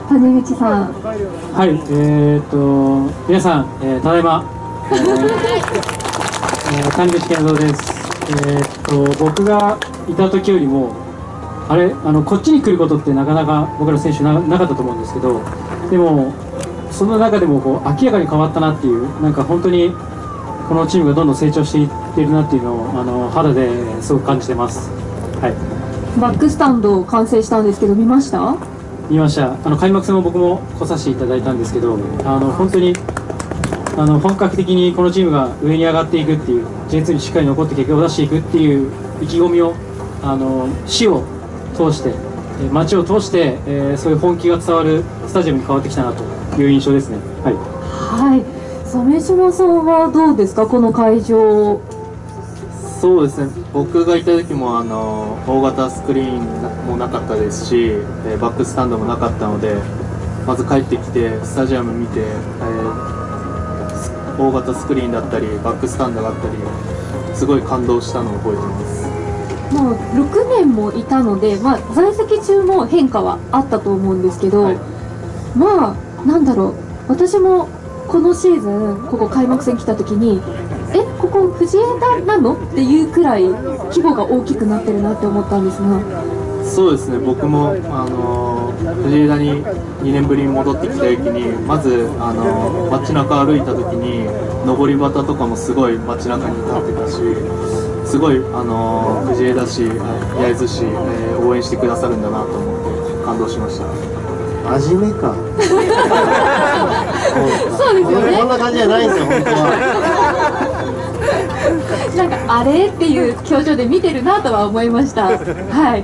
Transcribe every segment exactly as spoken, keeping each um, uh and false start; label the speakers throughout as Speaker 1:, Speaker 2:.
Speaker 1: 谷口さん。
Speaker 2: はい、えー、っと皆さん、えー、ただいま、えーえー、谷口健三です。えー、っと僕がいた時よりもあれあのこっちに来ることってなかなか僕ら選手 な, なかったと思うんですけど、でもその中でもこう明らかに変わったなっていう、なんか本当にこのチームがどんどん成長していってるなっていうのをあの肌ですごく感じてます。はい、
Speaker 1: バックスタンド完成したんですけど見ました？
Speaker 2: 見ました。あの開幕戦も僕も来させていただいたんですけど、あの本当にあの本格的にこのチームが上に上がっていくっていう、 ジェイツー にしっかり残って結果を出していくっていう意気込みをあの市を通して街を通して、えー、そういう本気が伝わるスタジアムに変わってきたなという印象ですね。はい、
Speaker 1: はい、鮫島さんはどうですか、この会場？
Speaker 3: そうですね、僕がいた時もあの大型スクリーンもなかったですし、えー、バックスタンドもなかったので、まず帰ってきてスタジアム見て、えー、大型スクリーンだったりバックスタンドがあったりすごい感動したのを覚えてます。
Speaker 1: もうろくねんもいたので、まあ、在籍中も変化はあったと思うんですけど、はい、まあなんだろう、私もこのシーズンここ開幕戦来た時にえここ藤枝なのっていうくらい規模が大きくなってるなって思ったんですが。
Speaker 3: そうですね、僕も、あのー、藤枝ににねんぶりに戻ってきた時にまず、あのー、街中歩いた時に上り旗とかもすごい街中に立ってたし、すごい、あのー、藤枝市、焼津市、えー、応援してくださるんだなと思って感動しました。
Speaker 4: 真面目か
Speaker 1: そうですよね、
Speaker 4: こんな感じじゃないんですよ本当は。
Speaker 1: なんかあれっていう表情で見てるなとは思いました。はい、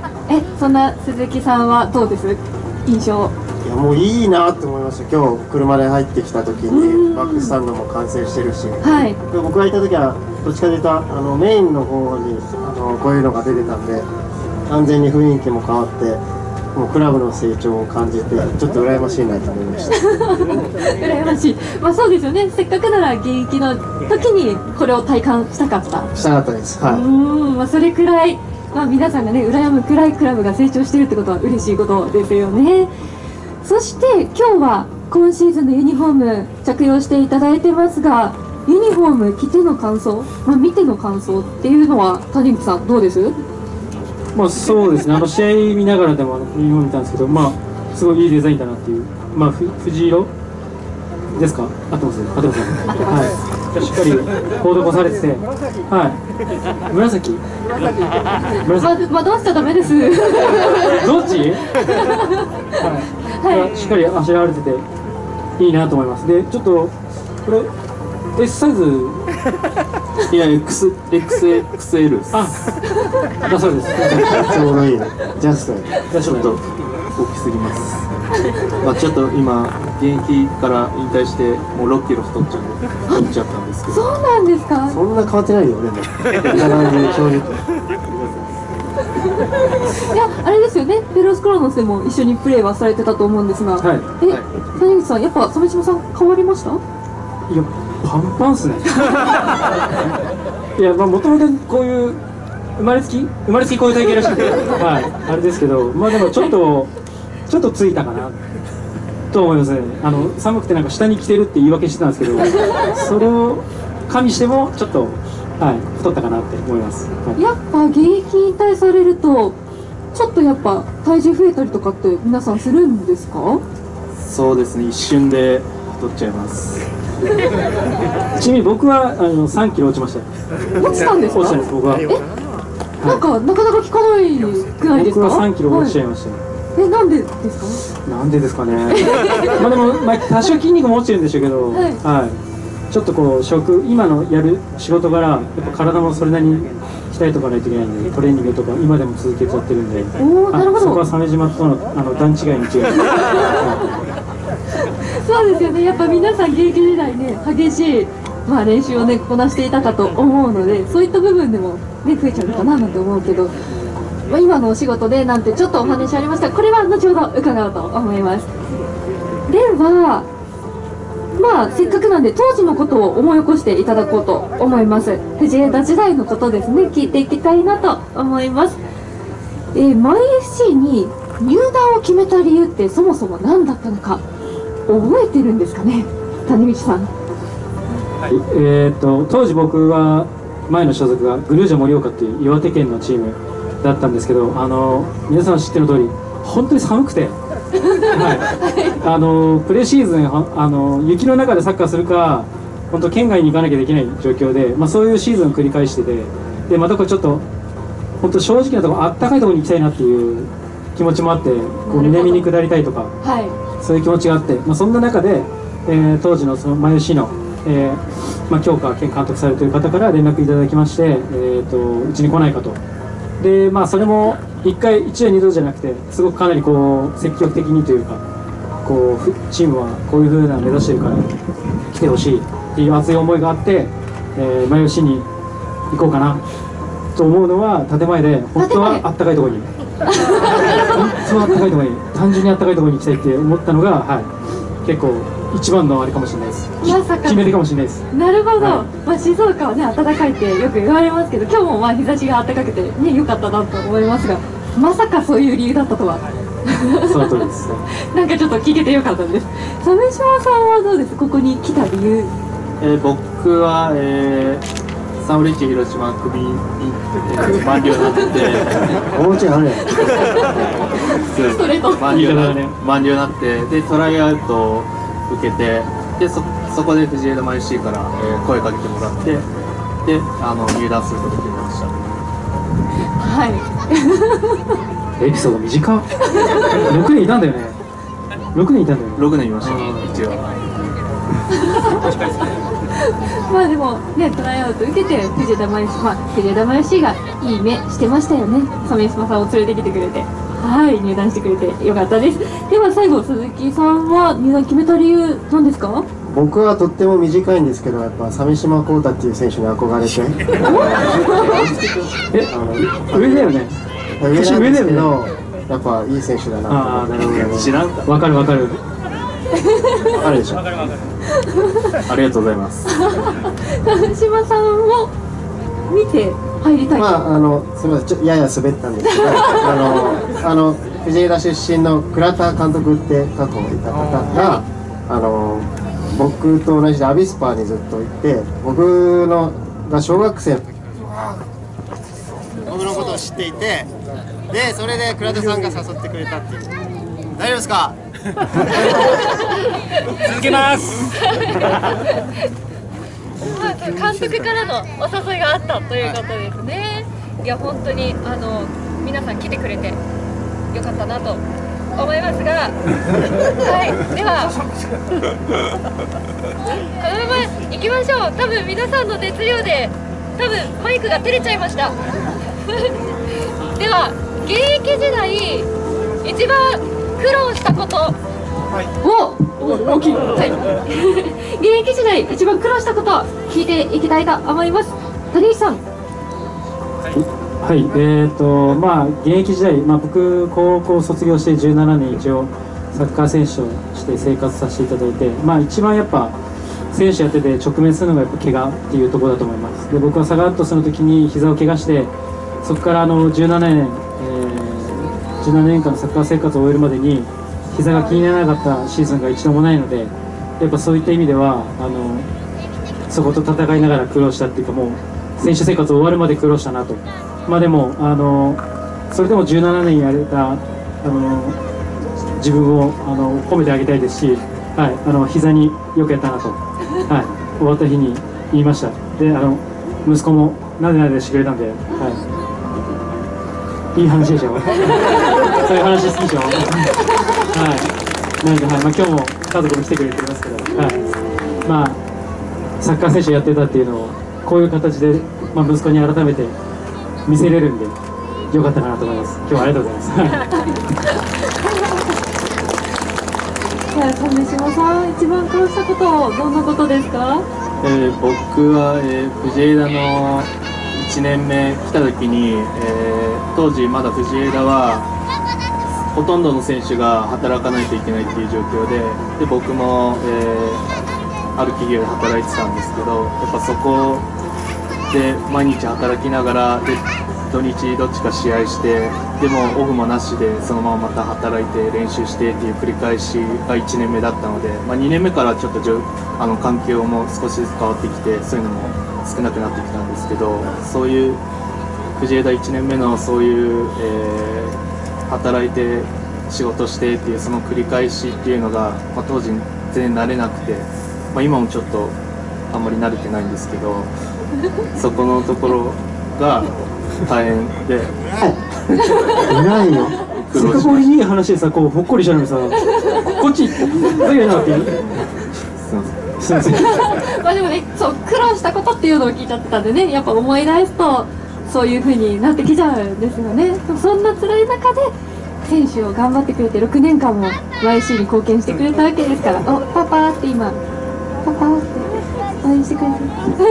Speaker 1: えそんな鈴木さんはどうです、印象？
Speaker 4: いやもういいなって思いました。今日車で入ってきた時にバックスタンドも完成してるし、
Speaker 1: はい、
Speaker 4: 僕がいた時はどっちかというとあのメインの方にあのこういうのが出てたんで、完全に雰囲気も変わってもうクラブの成長を感じてちょっと羨ましいなと思いました
Speaker 1: 羨ましい、まあそうですよね、せっかくなら現役の時にこれを体感したかった
Speaker 4: したかったです。はい、
Speaker 1: うーん、まあ、それくらい、まあ、皆さんがね羨むくらいクラブが成長しているってことは嬉しいことですよね。そして今日は今シーズンのユニフォーム着用していただいてますが、ユニフォーム着ての感想、まあ、見ての感想っていうのは谷口さんどうです？
Speaker 2: まあそうですね、あの試合見ながらでもユニフォーム見たんですけど、まあすごいいいデザインだなっていう、まあふ藤色ですか、合ってます合ってますね、はい、しっかり施されてて、はい、紫紫、
Speaker 1: まあ、どうしちゃダメです
Speaker 2: どっち、はい、はい、しっかりあしらわれてていいなと思います。でちょっとこれ S サイズ
Speaker 3: いや エックスエックスエル です。
Speaker 2: あ、だそうです。
Speaker 4: ちょうどいいね、ジャスト。
Speaker 3: ちょっと大きすぎます。まあちょっと今現役から引退してもうろっキロ太っちゃう太っちゃったんですけど。
Speaker 1: そうなんですか？
Speaker 4: そんな変わってないよ俺も。こんな感じで正直。
Speaker 1: いや、あれですよね、ペロスクロノスでも一緒にプレーはされてたと思うんですが、
Speaker 2: はい、
Speaker 1: え、谷口さんやっぱ鮫島さん変わりました？
Speaker 2: いやパンパンっすねいやまあもともとこういう生まれつき生まれつきこういう体型らしくて、はい、あれですけど、まあでもちょっとちょっとついたかなと思いますね。あの寒くてなんか下に着てるって言い訳してたんですけど、それを加味してもちょっと、はい、太ったかなって思います。はい、
Speaker 1: やっぱ現役引退されるとちょっとやっぱ体重増えたりとかって皆さんするんですか？
Speaker 3: そうですね、一瞬で太っちゃいます。
Speaker 2: ちなみに僕はあのさんキロ落ちましたよ。
Speaker 1: 落ちたんですか？
Speaker 2: 落ちたんです僕は。
Speaker 1: え、なんかなかなか聞かないくらいですか？
Speaker 2: 僕はさんキロ落ちちゃいましたよ。
Speaker 1: はい、え、なんでですか？
Speaker 2: なんでですかね。まあでも、まあ、多少筋肉も落ちてるんでしょうけど、はい、はい、ちょっとこう食今のやる仕事からやっぱ体もそれなりに鍛えとかないといけないんで、トレーニングとか今でも続けちゃってるんで、
Speaker 1: おー、なるほど。
Speaker 2: そこは鮫島とのあの段違いに違い
Speaker 1: そうですよね、やっぱ皆さん現役時代ね激しい、まあ、練習をねこなしていたかと思うので、そういった部分でもね増えちゃうのかななんて思うけど、まあ、今のお仕事でなんてちょっとお話ありました。これは後ほど伺おうと思います。ではまあせっかくなんで当時のことを思い起こしていただこうと思います。藤枝時代のことですね、聞いていきたいなと思います。えー、マイ エフシー に入団を決めた理由ってそもそも何だったのか覚えてるんですかね、谷口さん。
Speaker 2: はい、えー、と当時僕は前の所属がグルージャ盛岡っていう岩手県のチームだったんですけど、あの皆さん知ってる通り本当に寒くて、はい、あのプレシーズンあの雪の中でサッカーするか本当県外に行かなきゃできない状況で、まあ、そういうシーズンを繰り返してて、でまたこれちょっと本当正直なところあったかいところに行きたいなっていう気持ちもあって、こう南に下りたいとか、
Speaker 1: はい、
Speaker 2: そういう気持ちがあって、まあ、そんな中で、えー、当時のその前市の、えーまあ、京川県監督されている方から連絡いただきまして、えー、とうちに来ないかと。でまあそれもいっかいいちどにどじゃなくて、すごくかなりこう積極的にというか、こうチームはこういうふうな目指してるから来てほしいっていう熱い思いがあって、えー、前吉に行こうかなと思うのは建前で、本当はあったかいところに本当はあったかいところに単純にあったかいところに行きたいって思ったのが、はい、結構一番のあれかもしれないです。
Speaker 1: まさか
Speaker 2: 決め手かもしれないです。
Speaker 1: なるほど、
Speaker 2: はい、
Speaker 1: まあ、静岡はね暖かいってよく言われますけど、今日もまあ日差しが暖かくてね良かったなと思いますが、まさかそういう理由だったとは
Speaker 2: その通りです、ね、
Speaker 1: なんかちょっと聞けてよかったです。鮫島さんはどうです、ここに来た理由。
Speaker 3: えー、僕は、えーサンフレッチェ広島クビに、えー、満了になって
Speaker 4: おもちゃあるやん
Speaker 1: ストレート
Speaker 3: 満了な、ね、満了になってでトライアウトを受けて、で そ, そこで藤枝マイシーから、えー、声かけてもらって、であの入団することになりました。
Speaker 1: はい
Speaker 2: エピソード短っろくねんいたんだよね。ろくねんいたんだよね。
Speaker 3: ろくねんいました一応
Speaker 1: まあでもね、トライアウト受けて藤枝マイシー、まあ、藤枝マイシーがいい目してましたよね。鮫島さんを連れてきてくれて、はい入団してくれてよかったです。では最後、鈴木さんは入団決めた理由なんですか？
Speaker 4: 僕はとっても短いんですけど、やっぱ鮫島浩太っていう選手に憧れて
Speaker 2: え
Speaker 4: あの
Speaker 2: 上だよね。
Speaker 4: 上なんですけ
Speaker 2: 年上だ
Speaker 4: ど、やっぱいい選手だなと
Speaker 2: ああなるほどね。
Speaker 3: 知らんだ。
Speaker 2: わかるわかる。
Speaker 4: あるでしょ。
Speaker 3: ありがとうございます。
Speaker 1: 鮫島さんを見て入りたい。
Speaker 4: まああのすみません、ちょやや滑ったんですけどあのあの藤枝出身の倉田監督って過去いた方が、あの僕と同じでアビスパーにずっといて、僕のが小学生の時から僕のことを知っていて、でそれで倉田さんが誘ってくれたっていう。大丈夫ですか？
Speaker 5: 続けます。
Speaker 6: 監督からのお誘いがあったということですね。いや本当にあの皆さん来てくれてよかったなと思いますが、はい、ではこのまま行きましょう。多分皆さんの熱量で多分マイクが照れちゃいましたでは現役時代一番苦労したこと、
Speaker 1: おお大きい、はい現役時代一番苦労したこと聞いていきたいと思います。谷口さん。
Speaker 2: はい、えーとまあ現役時代、まあ、僕高校卒業してじゅうななねん一応サッカー選手として生活させていただいて、まあ一番やっぱ選手やってて直面するのがやっぱ怪我っていうところだと思います。で僕はサガットスの時に膝を怪我して、そこからあのじゅうななねん、えー、じゅうななねんかんのサッカー生活を終えるまでに膝が気にならなかったシーズンが一度もないので、やっぱそういった意味ではあのそこと戦いながら苦労したっていうか、もう選手生活終わるまで苦労したなと。まあでもあのそれでもじゅうななねんやれたあの自分をあの褒めてあげたいですし、はい、あの膝によくやったなと、はい、終わった日に言いました。であの息子もなでなでしてくれたんで、はい、いい話でしょそういう話好きでしょはいなんで、はい、まあ、今日も家族も来てくれてますけど、はい、まあサッカー選手やってたっていうのをこういう形で、まあ、息子に改めて見せれるんでよかったかなと思います。今日はありがとうございます
Speaker 1: じゃあ鮫島さん、一番苦労したことどんなことですか？
Speaker 3: えー、僕は、えー、藤枝のいちねんめ来た時に、えー、当時まだ藤枝はほとんどの選手が働かないといけないっていう状況で、で僕も、えー、ある企業で働いてたんですけど、やっぱそこで毎日働きながらで土日どっちか試合して、でもオフもなしでそのまままた働いて練習してっていう繰り返しがいちねんめだったので、まあ、にねんめからちょっとじょあの環境も少しずつ変わってきて、そういうのも少なくなってきたんですけど、そういう藤枝いちねんめのそういう、えー、働いて仕事してっていうその繰り返しっていうのが、まあ、当時全然慣れなくて、まあ、今もちょっとあんまり慣れてないんですけど、そこのところが大変で
Speaker 4: いないよ。
Speaker 2: せっかく俺いい話でさ、こうほっこりしたのにさ、こっちだけなっていう。
Speaker 3: すいません。
Speaker 2: すいません。
Speaker 1: まあでもね、そう苦労したことっていうのを聞いちゃってたんでね、やっぱ思い出すとそういう風になってきちゃうんですよね。そんな辛い中で選手を頑張ってくれてろくねんかんも ワイシー に貢献してくれたわけですから、おパパって今パパって応援してくれてる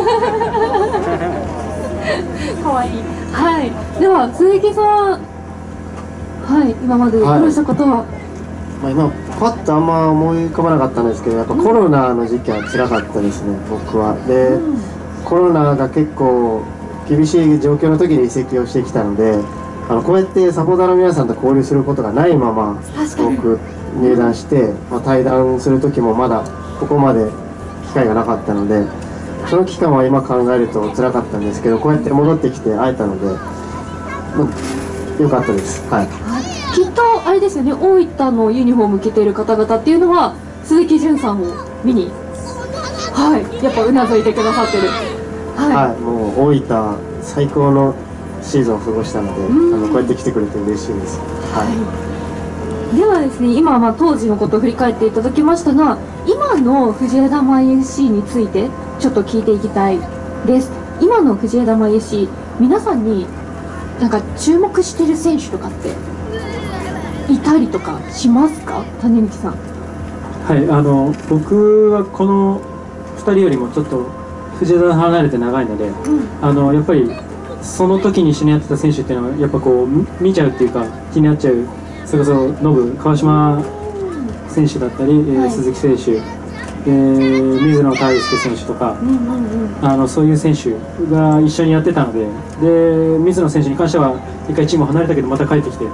Speaker 1: かわいい。はい、では鈴木さん、はい、今まで苦労したことは、
Speaker 4: まあ、今パッとあんま思い浮かばなかったんですけど、やっぱコロナの時期は辛かったですね、僕は。で、
Speaker 1: うん、
Speaker 4: コロナが結構厳しい状況の時に移籍をしてきたので、あのこうやってサポーターの皆さんと交流することがないまま
Speaker 1: 確かに
Speaker 4: 僕入団して、まあ、対談する時もまだここまで機会がなかったので、その期間は今考えると辛かったんですけど、こうやって戻ってきて会えたので、良かったです。はい。
Speaker 1: きっとあれですよね、大分のユニフォーム着ている方々っていうのは鈴木純さんを見に、はい、やっぱうなずいてくださってる。はい、
Speaker 4: はい、もう大分最高のシーズンを過ごしたので、
Speaker 1: うん
Speaker 4: あのこうやって来てくれて嬉しいです。はい。
Speaker 1: ではですね、今まあ当時のことを振り返っていただきましたが、今の藤枝マイ エフシー についてちょっと聞いていきたいです。今の藤枝マイ エフシー、皆さんになんか注目してる選手とかっていたりとかしますか、谷口さん。
Speaker 2: はい、あの僕はこのふたりよりもちょっと藤枝離れて長いので、
Speaker 1: うん、
Speaker 2: あのやっぱりその時に一緒にやってた選手っていうのはやっぱこう見見ちゃうっていうか気になっちゃう。それこそノブ川島選手だったり、えー
Speaker 1: はい、
Speaker 2: 鈴木選手、えー、水野泰輔選手とか、
Speaker 1: うんうんうん、
Speaker 2: あのそういう選手が一緒にやってたので、で水野選手に関しては一回チームを離れたけどまた帰ってきて、
Speaker 1: はい、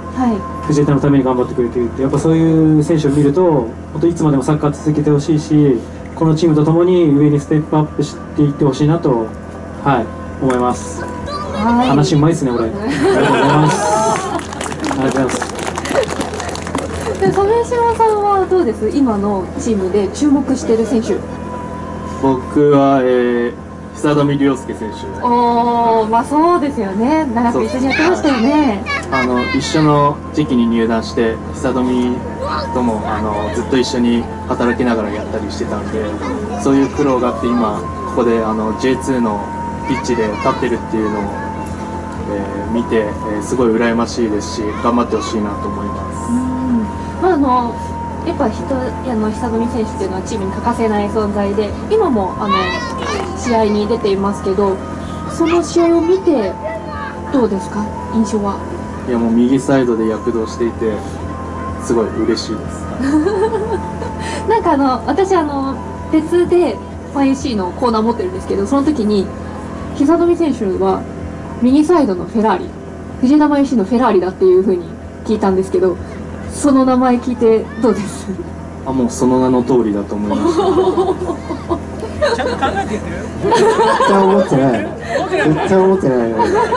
Speaker 2: 藤枝のために頑張ってくれているって、やっぱそういう選手を見ると本当いつまでもサッカー続けてほしいし、このチームとともに上にステップアップしていってほしいなと、はい、思います。
Speaker 1: はい、
Speaker 2: 話うまいですね、これ。ありがとうございます。ありがとうございます。
Speaker 1: で、鮫島さんはどうです、今のチームで注目してる選手。
Speaker 3: 僕は、えー、久富涼介選手。
Speaker 1: おー、まあそうですよね、長く一緒にやってましたよね。
Speaker 3: あの一緒の時期に入団して久富ともあのずっと一緒に働きながらやったりしてたんで、そういう苦労があって今ここであの ジェイツー のピッチで立ってるっていうのを、えー、見て、えー、すごい羨ましいですし頑張ってほしいなと思います。
Speaker 1: うん、まああのやっぱ人あの久富選手っていうのはチームに欠かせない存在で、今もあの試合に出ていますけど、その試合を見てどうですか、印象は。
Speaker 3: いやもう右サイドで躍動していてすごい嬉しいです。
Speaker 1: なんかあの私あの別で ワイエフシー のコーナー持ってるんですけど、その時に久富選手は右サイドのフェラーリ、藤枝 ワイエフシー のフェラーリだっていう風に聞いたんですけど、その名前聞いてどうです？
Speaker 3: あ、もうその名の通りだと思います。
Speaker 5: ちゃんと考えて言ってる？
Speaker 4: 絶対思ってない。絶対思ってないよ。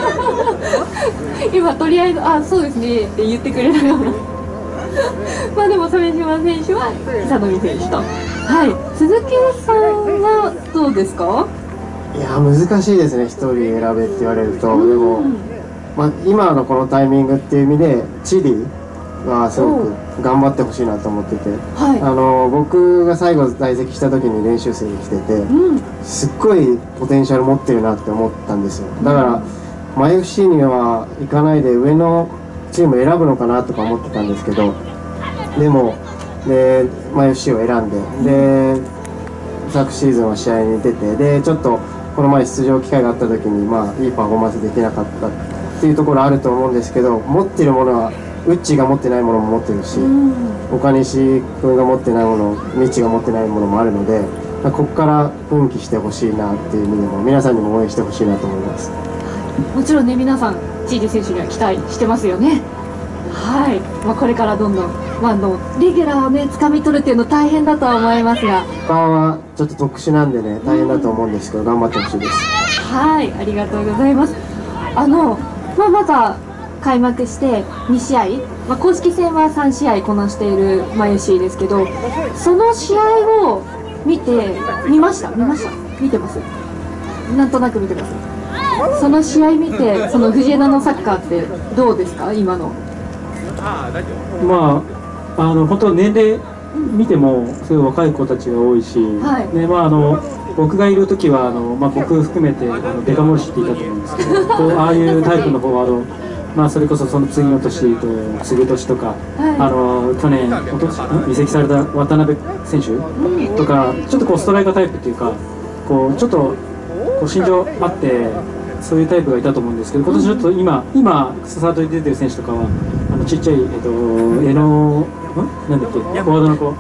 Speaker 1: 今とりあえずあそうですねって言ってくれたようなまあでも鮫島選手は久富選手と、はい、鈴木さんはどうですか？
Speaker 4: いや難しいですね、一人選べって言われると。でも、まあ、今のこのタイミングっていう意味でチリはすごく頑張ってほしいなと思ってて、
Speaker 1: はい、
Speaker 4: あの僕が最後在籍した時に練習生に来てて、
Speaker 1: うん、
Speaker 4: すっごいポテンシャル持ってるなって思ったんですよ。だから、マイ エフシー には行かないで上のチーム選ぶのかなとか思ってたんですけど、でもでマイ エフシー を選んで、で昨シーズンは試合に出て、でちょっとこの前出場機会があった時に、まあ、いいパフォーマンスできなかったっていうところあると思うんですけど、持ってるものはウッチーが持ってないものも持ってるし、
Speaker 1: うん、
Speaker 4: 岡西君が持ってないもの、ミチが持ってないものもあるので、ここから奮起してほしいなっていう意味でも皆さんにも応援してほしいなと思います。
Speaker 1: もちろんね、皆さんチージ選手には期待してますよね。はい、まあ、これからどんどん、まあ、あのレギュラーをね掴み取るっていうの大変だとは思いますが、
Speaker 4: 他はちょっと特殊なんでね大変だと思うんですけど頑張ってほしいです。
Speaker 1: はい、ありがとうございます。あの、まあ、また開幕してに試合、まあ、公式戦はさん試合こなしているマユシーですけど、その試合を見て見ました見ました見てます？なんとなく見てます。その試合見て、その藤枝のサッカーってどうですか今の？
Speaker 2: まああの本当年齢見てもすごい若い子たちが多いし、
Speaker 1: はい
Speaker 2: でまああの僕がいる時はあの、まあ、僕含めてあのデカモリシっていたと思うんですけど、こうああいうタイプの方はあの、まあ、それこそその次の年と次年とか、
Speaker 1: はい、
Speaker 2: あの去年おと移籍された渡辺選手とか、ちょっとこうストライカータイプっていうか、こうちょっとこう身長あってそういうタイプがいたと思うんですけど、今年ちょっと今今スタートに出てる選手とかはあのちっちゃい、えっと、江野なんだっけ、フォワードの子。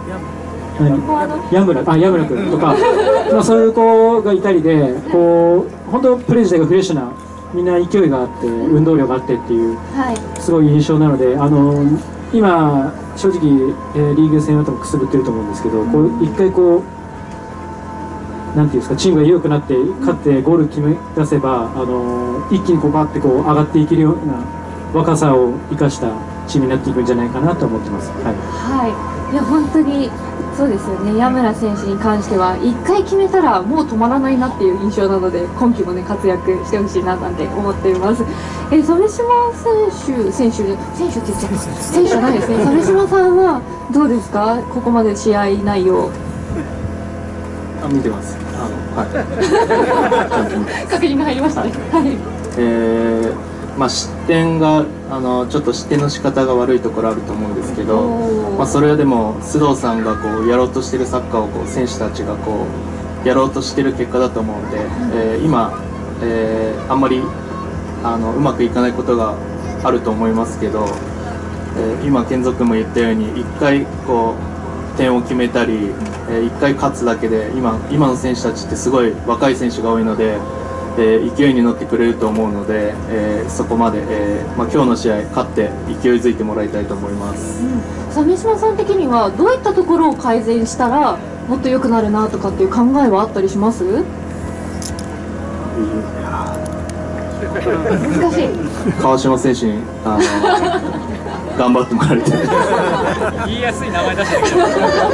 Speaker 2: ヤムラあヤムラ君とか、まあ、そういう子がいたりで、こう本当プレー自体がフレッシュな、みんな勢いがあって運動量があってっていうすごい印象なので、あの今正直、えー、リーグ戦は多分くすぶってると思うんですけど、こう一回こうなんていうんですか、チームが良くなって勝ってゴール決め出せば、あの一気にこうバッてこう上がっていけるような若さを生かしたチームになっていくんじゃないかなと思ってます。はい、
Speaker 1: はい、いや本当にそうですよね。矢村選手に関してはいっかい決めたらもう止まらないなっていう印象なので、今季もね活躍してほしいななんて思っています。え鮫島選手選手選手って言っちゃいます。選手じゃないですね。鮫島さんはどうですか、ここまで試合内容？
Speaker 3: あ、見てます。あのはい
Speaker 1: 確認が入りましたね。はい。
Speaker 3: えーまあ、失点があのちょっと失点の仕方が悪いところあると思うんですけど、まあ、それでも須藤さんがこうやろうとしているサッカーをこう選手たちがこうやろうとしている結果だと思うので、えー、今、えー、あんまりあのうまくいかないことがあると思いますけど、えー、今健三君も言ったようにいっかいこう点を決めたり、えー、いっかい勝つだけで 今, 今の選手たちってすごい若い選手が多いので。えー、勢いに乗ってくれると思うので、えー、そこまで、えーまあ、今日の試合勝って勢いづいてもらいたいと思います。
Speaker 1: 鮫島さん的にはどういったところを改善したらもっと良くなるなとかっていう考えはあったりします？難しい。
Speaker 3: 川島選手にあの頑張ってもらいたい。
Speaker 5: 言いやすい名前出してるけ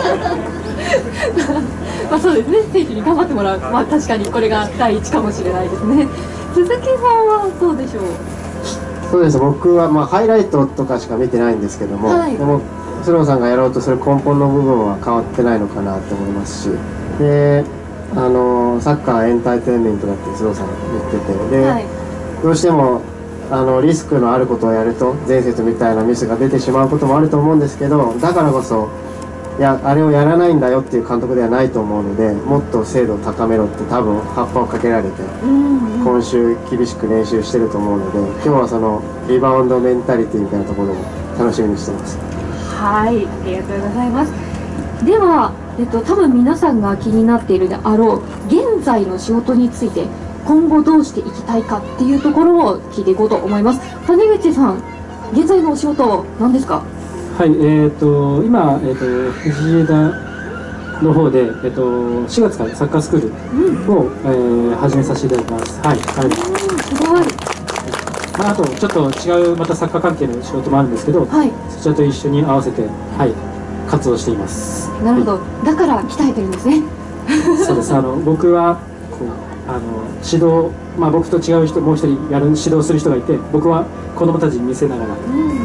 Speaker 5: ど
Speaker 1: まあそうですね、選手に頑張ってもらう、まあ、確かにこれが第一かもしれないですね。鈴木さんはどうでしょう？
Speaker 4: そうです、僕はまあハイライトとかしか見てないんですけども、はい、でも須藤さんがやろうとする根本の部分は変わってないのかなと思いますし、であのサッカーエンターテインメントだって須藤さんが言ってて、で、はい、どうしてもあのリスクのあることをやると前節みたいなミスが出てしまうこともあると思うんですけど、だからこそいやあれをやらないんだよっていう監督ではないと思うので、もっと精度を高めろって多分葉っぱをかけられて、今週厳しく練習してると思うので、今日はそのリバウンドメンタリティみたいなところも楽しみにしてます。
Speaker 1: はい、ありがとうございます。では、えっと、多分皆さんが気になっているであろう現在の仕事について今後どうしていきたいかっていうところを聞いていこうと思います。谷口さん、現在のお仕事何ですか？
Speaker 2: はい、えー、と今、えー、と藤枝の方で、えー、としがつからサッカースクールを、うんえー、始めさせていただきます。はい、はい、
Speaker 1: すごい。
Speaker 2: まあ、あとちょっと違うまたサッカー関係の仕事もあるんですけど、はい、そちらと一緒に合わせて、はい、活動しています。
Speaker 1: なるほど、はい、だから鍛えてるんですね。
Speaker 2: そうです。あの僕はこうあの指導、まあ、僕と違う人もう一人やる指導する人がいて、僕は子供たちに見せながら、うん、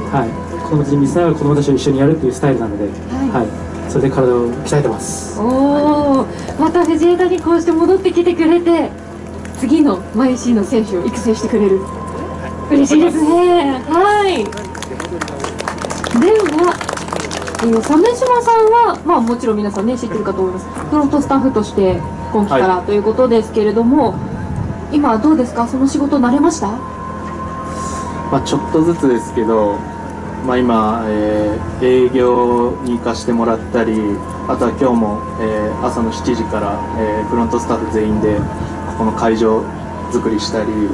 Speaker 2: はい。子供たちに見せながら子供たちと一緒にやるっていうスタイルなので、はいはい、それで体を鍛えてます。
Speaker 1: おお、また藤枝にこうして戻ってきてくれて、次のマイシーの選手を育成してくれる。嬉しいですね。はい。では、えー、鮫島さんは、まあ、もちろん皆さんね知ってるかと思います。フロントスタッフとして今期からということですけれども、はい、今どうですか、その仕事慣れました？
Speaker 3: まあ、ちょっとずつですけど。まあ今、えー、営業に行かしてもらったり、あとは今日も、えー、朝のしちじから、えー、フロントスタッフ全員でここの会場作りしたり、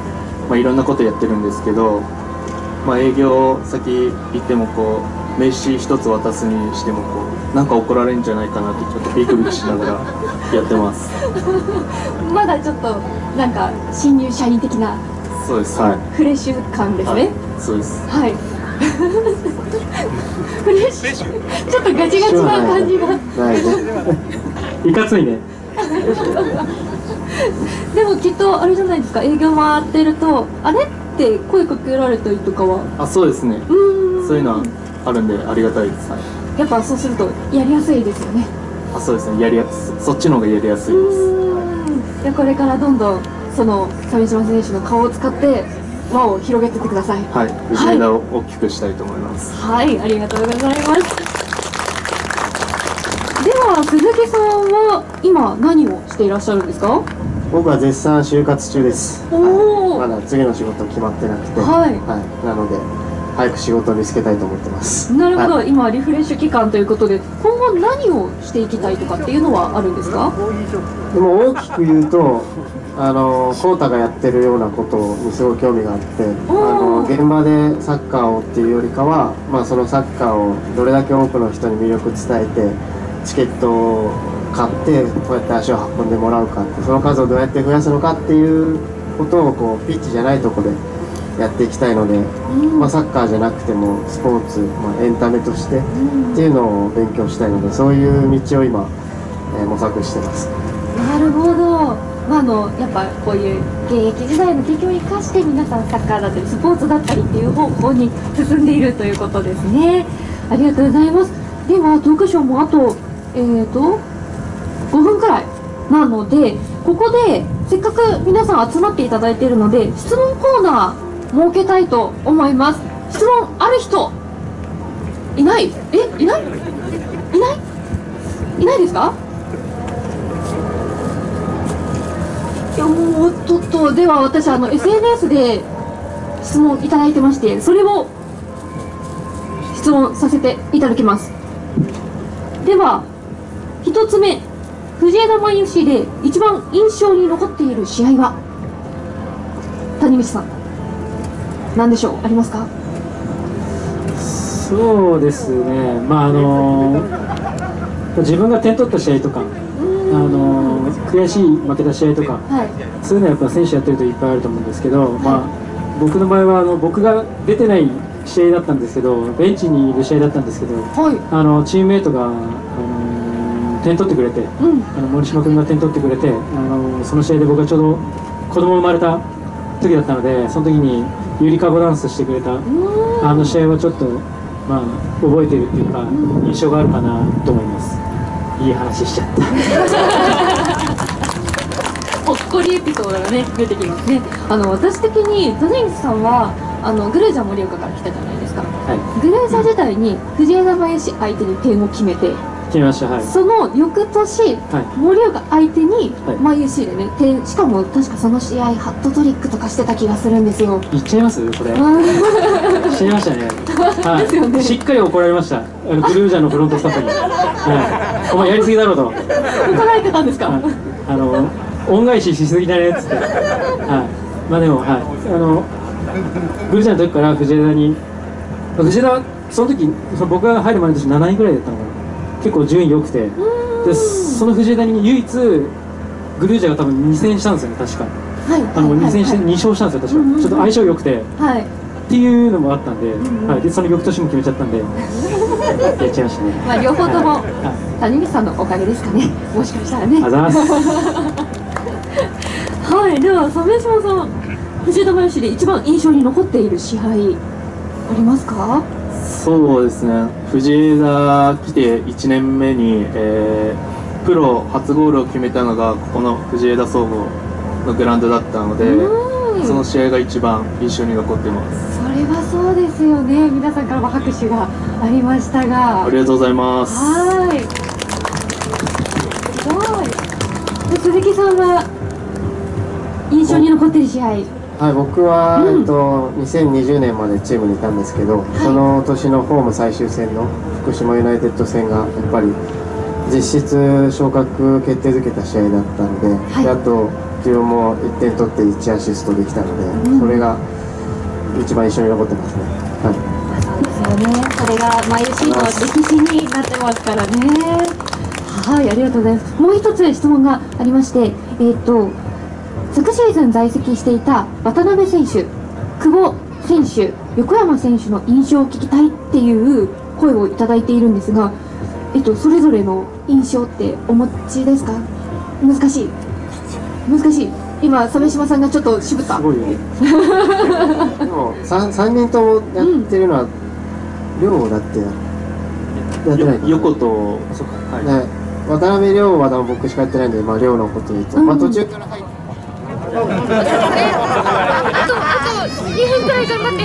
Speaker 3: まあ、いろんなことやってるんですけど、まあ、営業先行ってもこう名刺一つ渡すにしてもこうなんか怒られるんじゃないかなってちょっとビクビクしながらやってます。
Speaker 1: まだちょっとなんか新入社員的な
Speaker 3: そうです。はい。
Speaker 1: フレッシュ感ですね。
Speaker 3: はい、そうです。
Speaker 1: はい。フレッシュ。ちょっとガチガチな感じが。
Speaker 4: ないね。
Speaker 2: いかついね。
Speaker 1: でもきっとあれじゃないですか、営業回ってるとあれって声かけられたりとかは。
Speaker 3: あ、そうですね。
Speaker 1: うーん。
Speaker 3: そういうのはあるんでありがたいです。はい。
Speaker 1: やっぱそうするとやりやすいですよね。
Speaker 3: あ、そうですね。やりやすそっちの方がやりやすいです。
Speaker 1: うーん。じゃあこれからどんどんその鮫島選手の顔を使って輪を広げてってください。
Speaker 3: はい。藤枝を大きくしたいと思います。
Speaker 1: はい、ありがとうございます。では鈴木さんは今何をしていらっしゃるんですか？
Speaker 4: 僕は絶賛就活中です。
Speaker 1: おー
Speaker 4: はいまだ次の仕事決まってなくて、
Speaker 1: はい
Speaker 4: はい、なので早く仕事を見つけたいと思ってます。
Speaker 1: なるほど、
Speaker 4: はい、
Speaker 1: 今リフレッシュ期間ということで今後何をしていきたいとかっていうのはあるんですか？
Speaker 4: でも大きく言うと、あのコウタがやってるようなことにすごい興味があって、あの現場でサッカーをっていうよりかは、まあ、そのサッカーをどれだけ多くの人に魅力伝えてチケットを買ってこうやって足を運んでもらうかって、その数をどうやって増やすのかっていうことをこうピッチじゃないところでやっていきたいので、まあ、サッカーじゃなくてもスポーツ、まあ、エンタメとしてっていうのを勉強したいので、そういう道を今、えー模索してます。
Speaker 1: なるほど、まあ、あのやっぱこういう現役時代の経験を生かして皆さんサッカーだったりスポーツだったりっていう方向に進んでいるということですね。ありがとうございます。ではトークショーもあとえーとごふんくらいなので、ここでせっかく皆さん集まっていただいているので質問コーナー設けたいと思います。質問ある人いない？え、いない？いない？いないですか？いやもうちょっと、では私あの エスエヌエス で質問いただいてまして、それを質問させていただきます。ではひとつめ、藤枝マイン エフシー で一番印象に残っている試合は谷口さん何でしょう、ありますか？
Speaker 2: そうですね、まああの自分が点取った試合とか、あの悔しい負けた試合とか、
Speaker 1: はい、
Speaker 2: そういうのはやっぱ選手やってるといっぱいあると思うんですけど、まあ、僕の場合はあの僕が出てない試合だったんですけど、ベンチにいる試合だったんですけど、
Speaker 1: はい、
Speaker 2: あのチームメイトが、あの点取ってくれて、
Speaker 1: うん、
Speaker 2: あの森島君が点取ってくれて、あのその試合で僕がちょうど子供生まれた時だったので、その時にゆりかごダンスしてくれたあの試合はちょっと、まあ、覚えてるっていうか印象があるかなと思います。いい話しちゃった
Speaker 1: ほっこりエピソードがね出てきますね。あの私的に谷口さんはあのグレーザー盛岡から来たじゃないですか。
Speaker 2: はい、
Speaker 1: グレーザー時代に藤枝マイン エフシー 相手に点を決めて、
Speaker 2: 決めました。はい、
Speaker 1: その翌年、
Speaker 2: はい、
Speaker 1: 盛岡相手に、
Speaker 2: はい、
Speaker 1: マイン エフシー でね点、しかも確かその試合ハットトリックとかしてた気がするんですよ。
Speaker 2: 言っちゃいますこれしちゃいましたね。はい、
Speaker 1: ですよね。
Speaker 2: しっかり怒られました、あのグルージャーのフロントスタッフに、はい、お前やりすぎだろうと
Speaker 1: 怒られてたんですか？
Speaker 2: はい、あの恩返ししすぎだねっつって、はい、まあでも、はい、あのグルージャーの時から藤枝に、藤枝はその時その僕が入る前の年なないぐらいだったのかな、結構順位良くて、でその藤枝に唯一グルージャーが多分に戦したんですよね、確か。
Speaker 1: はい、
Speaker 2: あのに戦してに勝したんですよ、確か。ちょっと相性良くて、
Speaker 1: はい、
Speaker 2: っていうのもあったんで、はい、でその翌年も決めちゃったんでやっちゃいましたね。
Speaker 1: まあ両方とも、
Speaker 2: はい、
Speaker 1: 谷口さんのおかげですかね、もしかしたらね。
Speaker 2: あざーす
Speaker 1: はい、では鮫島さん、藤枝林で一番印象に残っている試合ありますか？
Speaker 3: そうですね、藤枝来ていちねんめに、えー、プロ初ゴールを決めたのがここの藤枝総合のグラウンドだったので、その試合が一番印象に残ってます。
Speaker 1: それはそうですよね、皆さんからも拍手がありましたが。
Speaker 3: ありがとうございます。
Speaker 1: はい、すごい。鈴木さんは印象に残っている試合？
Speaker 4: はい、僕は、
Speaker 1: うん、
Speaker 4: えっと、にせんにじゅうねんまでチームにいたんですけど、はい、その年のホーム最終戦の福島ユナイテッド戦がやっぱり実質昇格決定づけた試合だったので、はい、であと自分もいってん取っていちアシストできたので、
Speaker 1: うん、
Speaker 4: それが一番印象に残ってますね。はい、
Speaker 1: そうですよね。それがマイルシーの歴史になってますからね。はい、ありがとうございます。もう一つ質問がありまして、えー、っと昨シーズン在籍していた渡辺選手、久保選手、横山選手の印象を聞きたいっていう声をいただいているんですが、えっとそれぞれの印象ってお持ちですか？難しい。難しい。今鮫島さんがちょっと渋った。
Speaker 4: すごいよね。でも 3, 三人ともやってるのは、亮、うん、だってやってないかな。
Speaker 3: 横と、そっか、はい、
Speaker 4: ね、渡辺亮は僕しかやってないんで、まあ亮のこと言うと、うん、まあ途中から入って。
Speaker 6: あとあとにふんくらい頑張って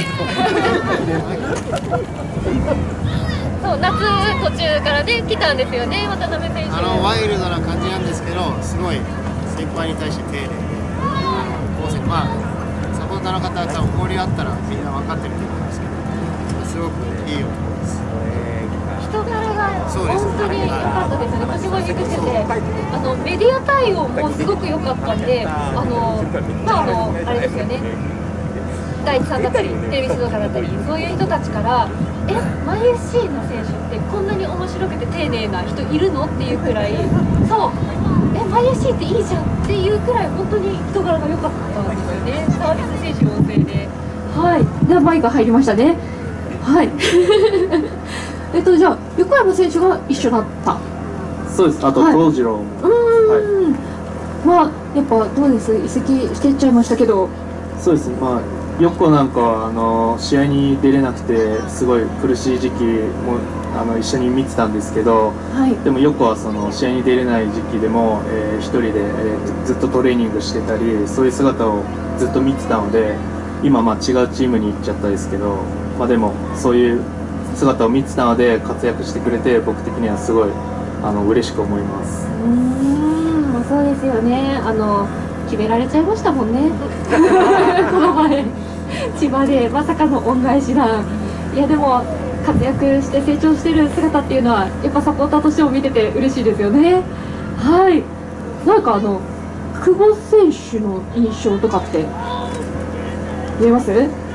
Speaker 6: そう夏途中からね来たんですよね、渡辺選手。
Speaker 7: あのワイルドな感じなんですけど、すごい先輩に対して丁寧で、まあサポーターの方は多分交流あったらみんな分かってると思うんですけど、すごくいい男です。
Speaker 6: 人柄が本当に良かったですね。私も見てて、あのメディア対応もすごく良かったんで、あのまああのあれですよね、第一さんだったりテレビ静岡だったり、そういう人たちからえマイ エスシー の選手ってこんなに面白くて丁寧な人いるのっていうくらい、そうえマイ エスシー っていいじゃんっていうくらい本当に人柄が良かったんですよね。サービス精神旺盛で。
Speaker 1: はい、ではマイク入りましたね。はいえっとじゃあ横山選手が一緒だった。
Speaker 3: そうです。あと東次郎も、
Speaker 1: はい、うーん、はい、はやっぱどうです、移籍してっちゃいましたけど。
Speaker 3: そうです。まあ横なんかはあの試合に出れなくてすごい苦しい時期もあの一緒に見てたんですけど、
Speaker 1: はい、
Speaker 3: でも横はその試合に出れない時期でも、えー、一人で、えー、ずっとトレーニングしてたり、そういう姿をずっと見てたので、今まあ違うチームに行っちゃったですけど、まあでもそういう姿を見てたので活躍してくれて、僕的にはすごいあの嬉しく思います。
Speaker 1: うーん、そうですよね。あの決められちゃいましたもんねこの前千葉でまさかの恩返し弾。いやでも活躍して成長してる姿っていうのはやっぱサポーターとしても見てて嬉しいですよね。はい、なんかあの久保選手の印象とかって見えます？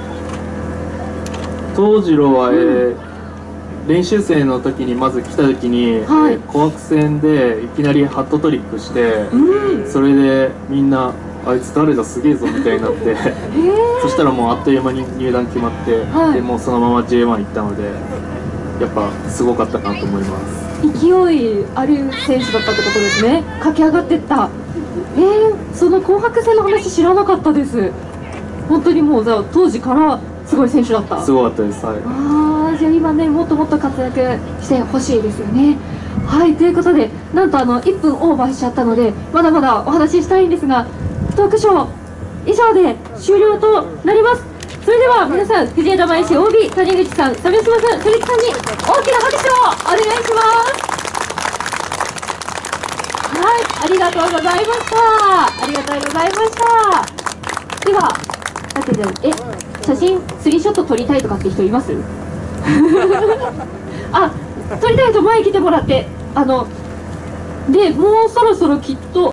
Speaker 3: 東次郎は、うん、えー、練習生の時にまず来た時に、はい、えー、紅白戦でいきなりハットトリックして、うん、それでみんなあいつ誰だすげえぞみたいになってそしたらもうあっという間に入団決まって、はい、でもうそのまま ジェイワン 行ったので、やっぱすごかったなと思います。
Speaker 1: 勢いある選手だったってことですね。駆け上がっていった。えー、その紅白戦の話知らなかったです。本当にもうじゃあ当時からすごい選手だった。
Speaker 3: すごかったです。はい、
Speaker 1: ああ、じゃあ今ねもっともっと活躍してほしいですよね。はい、ということでなんとあのいっぷんオーバーしちゃったのでまだまだお話ししたいんですが、トークショー以上で終了となります。それでは皆さん、藤枝前市 オービー 谷口さん、鮫島さん、鈴木さんに大きな拍手をお願いします。はい、ありがとうございました。ありがとうございました。ではだけどえ写真スリーショット撮りたいとかって人いますあ、撮りたいと前来てもらって、あのでもうそろそろきっと